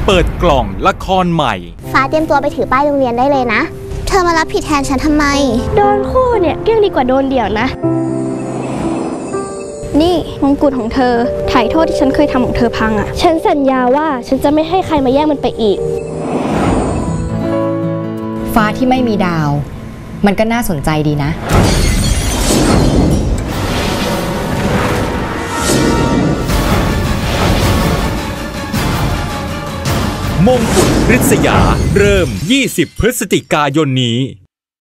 เปิดกล่องละครใหม่ฟ้าเตรียมตัวไปถือป้ายโรงเรียนได้เลยนะเธอมารับผิดแทนฉันทำไมโดนคู่เนี่ยเกี่ยงดีกว่าโดนเดี่ยวนะนี่มงกุฎของเธอถ่ายโทษที่ฉันเคยทำของเธอพังอ่ะฉันสัญญาว่าฉันจะไม่ให้ใครมาแย่งมันไปอีกฟ้าที่ไม่มีดาวมันก็น่าสนใจดีนะมงกุฎริษยาเริ่ม20 พฤศจิกายนนี้